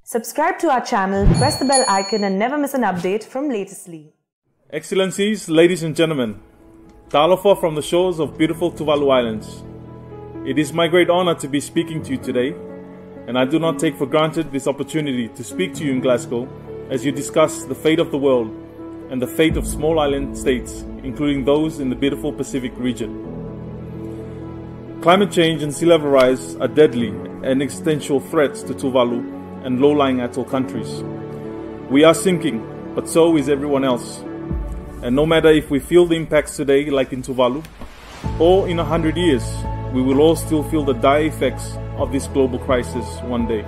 Subscribe to our channel, press the bell icon and never miss an update from Latestly. Excellencies, ladies and gentlemen, Talofa from the shores of beautiful Tuvalu Islands. It is my great honor to be speaking to you today, and I do not take for granted this opportunity to speak to you in Glasgow as you discuss the fate of the world and the fate of small island states, including those in the beautiful Pacific region. Climate change and sea level rise are deadly and existential threats to Tuvalu and low-lying atoll countries. We are sinking, but so is everyone else. And no matter if we feel the impacts today, like in Tuvalu, or in 100 years, we will all still feel the dire effects of this global crisis one day.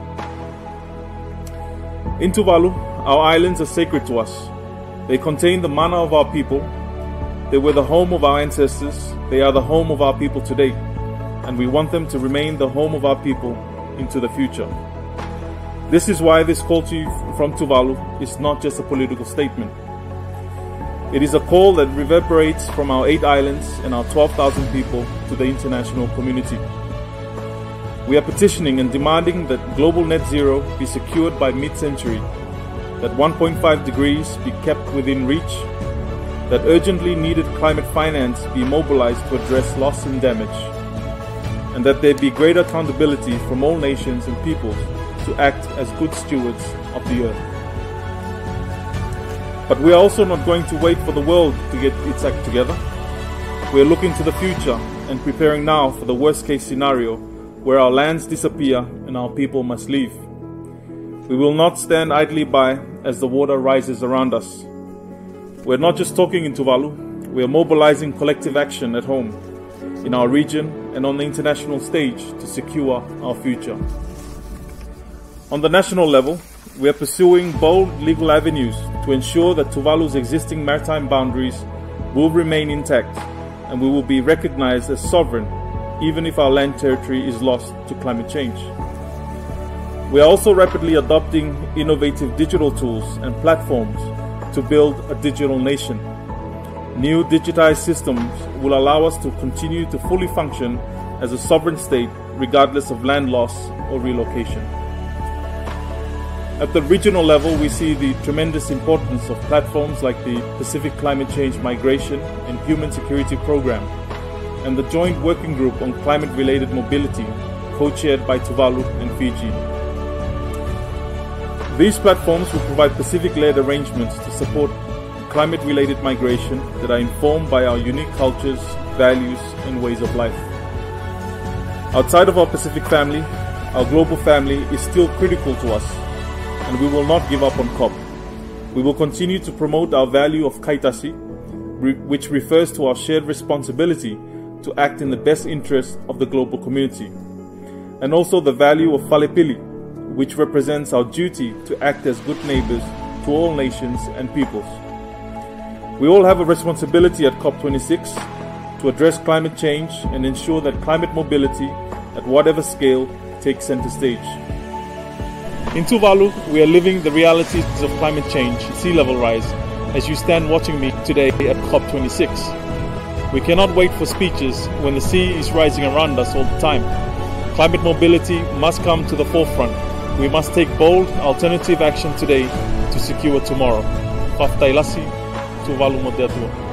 In Tuvalu, our islands are sacred to us. They contain the mana of our people. They were the home of our ancestors. They are the home of our people today. And we want them to remain the home of our people into the future. This is why this call to you from Tuvalu is not just a political statement. It is a call that reverberates from our 8 islands and our 12,000 people to the international community. We are petitioning and demanding that global net zero be secured by mid-century, that 1.5 degrees be kept within reach, that urgently needed climate finance be mobilized to address loss and damage, and that there be greater accountability from all nations and peoples to act as good stewards of the earth. But we are also not going to wait for the world to get its act together. We are looking to the future and preparing now for the worst case scenario where our lands disappear and our people must leave. We will not stand idly by as the water rises around us. We're not just talking in Tuvalu, we are mobilizing collective action at home, in our region and on the international stage to secure our future. On the national level, we are pursuing bold legal avenues to ensure that Tuvalu's existing maritime boundaries will remain intact and we will be recognized as sovereign even if our land territory is lost to climate change. We are also rapidly adopting innovative digital tools and platforms to build a digital nation. New digitized systems will allow us to continue to fully function as a sovereign state regardless of land loss or relocation. At the regional level, we see the tremendous importance of platforms like the Pacific Climate Change Migration and Human Security Program and the Joint Working Group on Climate-Related Mobility, co-chaired by Tuvalu and Fiji. These platforms will provide Pacific-led arrangements to support climate-related migration that are informed by our unique cultures, values, and ways of life. Outside of our Pacific family, our global family is still critical to us, and we will not give up on COP. We will continue to promote our value of kaitasi, which refers to our shared responsibility to act in the best interest of the global community, and also the value of falepili, which represents our duty to act as good neighbors to all nations and peoples. We all have a responsibility at COP26 to address climate change and ensure that climate mobility, at whatever scale, takes center stage. In Tuvalu, we are living the realities of climate change, sea level rise, as you stand watching me today at COP26. We cannot wait for speeches when the sea is rising around us all the time. Climate mobility must come to the forefront. We must take bold, alternative action today to secure tomorrow. Tuvalu Moderno.